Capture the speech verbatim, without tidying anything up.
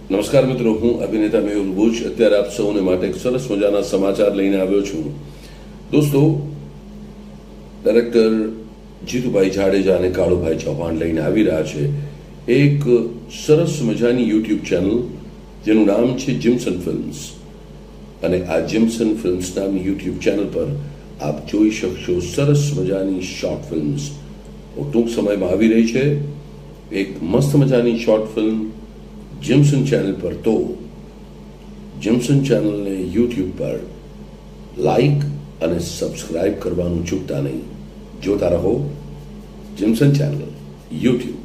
નમસ્કાર મિત્રો, હું અભિનેતા મેહુલ ભુજ અત્યારે આપ સૌને માટે એક સરસ મજાના સમાચાર લઈને આવ્યો છું. દોસ્તો, ડાયરેક્ટર જીતુભાઈ જાડેજા અને કાળુભાઈ ચૌહાણ લઈને આવી રહ્યા છે એક સરસ મજાની યુટ્યુબ ચેનલ જેનું નામ છે જીમ્સન ફિલ્મ્સ. અને આ જીમ્સન ફિલ્મ્સ નામની યુટ્યુબ ચેનલ પર આપ જોઈ શકશો સરસ મજાની શોર્ટ ફિલ્મ્સ. ટૂંક સમયમાં આવી રહી છે એક મસ્ત મજાની શોર્ટ ફિલ્મ जिम्सन चैनल पर. तो जिम्सन चैनल ने यूट्यूब पर लाइक और सब्सक्राइब करवानुं चूकता नहीं. जोता रहो जिम्सन चैनल यूट्यूब.